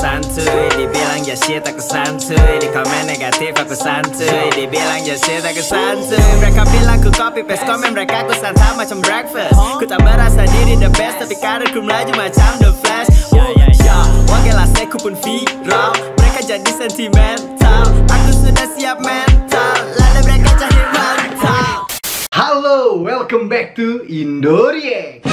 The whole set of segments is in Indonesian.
santuy, dibilang ya shit aku santuy, di komen negatif aku santuy, dibilang ya shit aku santuy. Mereka bilang ku copy paste komen mereka, ku santai macam breakfast. Ku tak berasa diri the best, tapi karirku melaju macam The Flash. Wakil aseku pun viral, mereka jadi sentimental, aku sudah siap mental, lalu mereka cari mental. Halo, welcome back to Indoreact.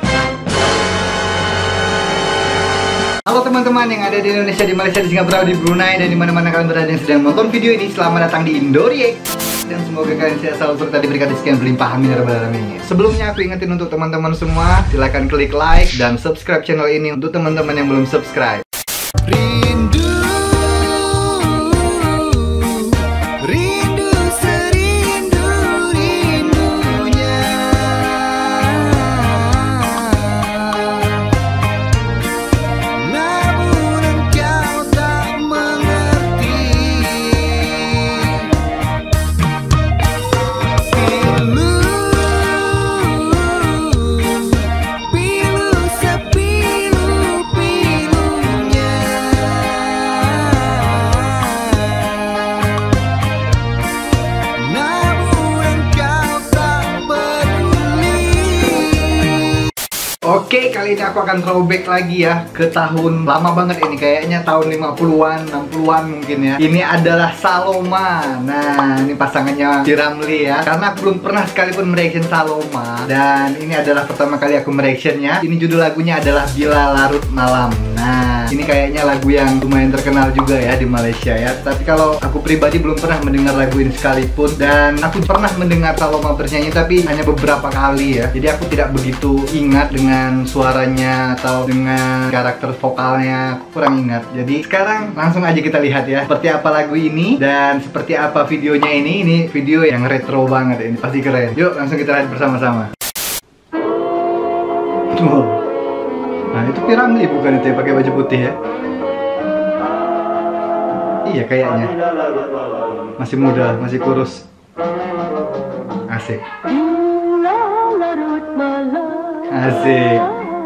Halo teman-teman yang ada di Indonesia, di Malaysia, di Singapura, di Brunei, dan dimana-mana kalian berada yang sedang menonton video ini. Selamat datang di Indoreact. Dan semoga kalian sehat selalu serta diberikan rezeki yang berlimpah, amin ya rabbal alamin. Sebelumnya aku ingetin untuk teman-teman semua, silahkan klik like dan subscribe channel ini untuk teman-teman yang belum subscribe. Rindu, rindu serindu rindunya. Namun engkau tak mengerti. Pilu sepilu-pilunya. Namun engkau tak peduli. Oke, kali ini aku akan throwback lagi ya ke tahun lama banget ini, kayaknya tahun 50-an, 60-an mungkin ya. Ini adalah Saloma. Nah, ini pasangannya Piramli ya. Karena aku belum pernah sekalipun mereaction Saloma, dan ini adalah pertama kali aku mereactionnya. Ini judul lagunya adalah Bila Larut Malam. Nah, ini kayaknya lagu yang lumayan terkenal juga ya di Malaysia ya. Tapi kalau aku pribadi belum pernah mendengar lagu ini sekalipun. Dan aku pernah mendengar Saloma bernyanyi tapi hanya beberapa kali ya. Jadi aku tidak begitu ingat dengan suaranya atau dengan karakter vokalnya, aku kurang ingat. Jadi sekarang langsung aja kita lihat ya seperti apa lagu ini dan seperti apa videonya ini. Ini video yang retro banget, ini pasti keren. Yuk langsung kita lihat bersama-sama. Tuh. Nah, itu Piramli bukan itu ya, pakai baju putih ya? Iya kayaknya. Masih muda, masih kurus. Asik. Asik.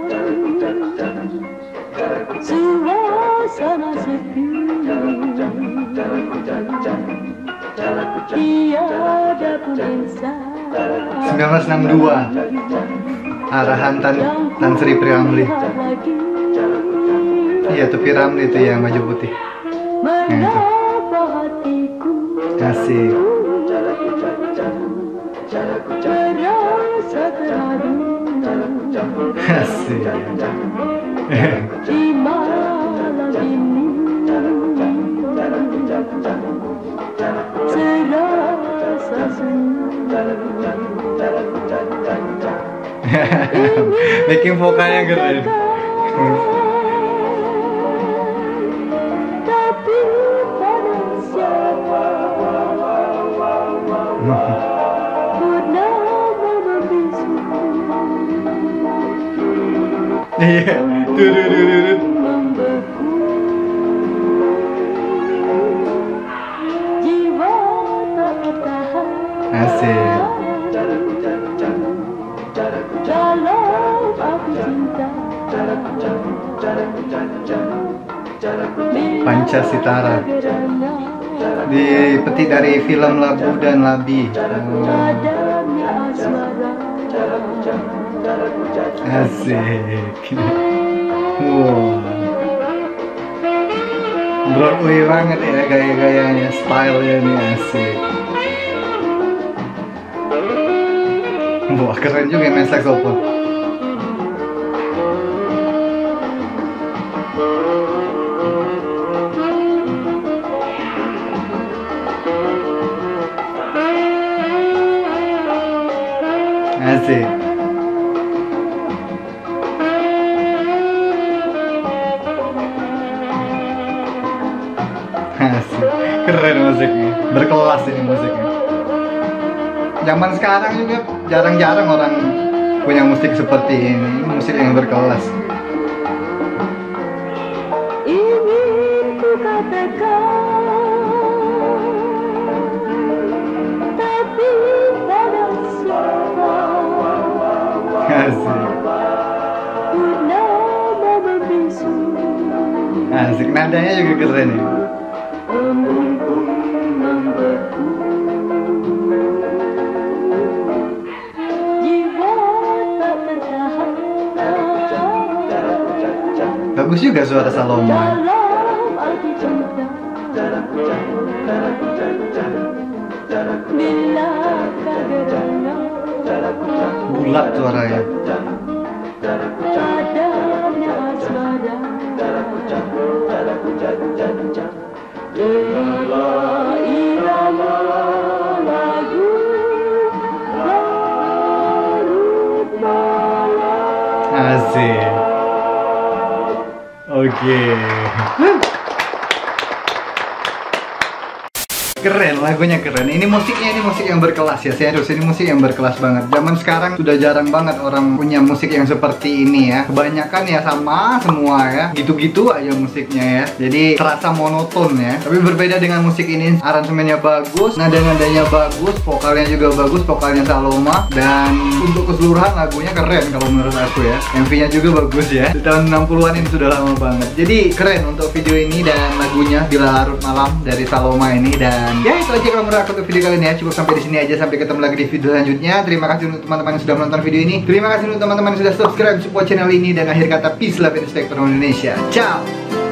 Suasana sepi, tiada pun insan. 1962. Arahan Tan Sri Piramli. Iya tuh Piramli itu yang baju putih. Nah itu. Asik. Asik. Di malam ini serasa Making vokalnya keren. tapi pada siapa purnama membisu. Iya. Membeku jiwa tak tertahan. Asik. Dalam api cinta Pancasitara. Dipetik dari film Labu dan Labi. Padamnya asmara. Asik. Wow. Broadway banget ya gaya-gayanya, stylenya nih asik. Wah keren juga main saxophone. Asik. Asik. Keren musiknya, berkelas ini musiknya. Zaman sekarang juga jarang-jarang orang punya musik seperti ini, musik yang berkelas. Ingin ku katakan, tapi pada siapa Asik. purnama membisu. Asik, nadanya juga keren ya. Bagus juga suara Saloma. Bulat suaranya. Asik. Oke. Keren, lagunya keren. Ini musiknya, ini musik yang berkelas ya, serius. Ini musik yang berkelas banget. Zaman sekarang sudah jarang banget orang punya musik yang seperti ini ya. Kebanyakan ya sama semua ya, gitu-gitu aja musiknya ya. Jadi terasa monoton ya. Tapi berbeda dengan musik ini, aransemennya bagus, nada-nadanya bagus, vokalnya juga bagus, vokalnya Saloma. Dan untuk keseluruhan lagunya keren kalau menurut aku ya. MV-nya juga bagus ya. Di tahun 60-an ini sudah lama banget. Jadi keren untuk video ini dan lagunya Bila Larut Malam dari Saloma ini. Dan ya itu aja kalau menurut aku untuk video kali ini ya. Cukup sampai di sini aja, sampai ketemu lagi di video selanjutnya. Terima kasih untuk teman-teman yang sudah menonton video ini. Terima kasih untuk teman-teman yang sudah subscribe support channel ini. Dan akhir kata, peace, love, and respect from Indonesia. Ciao.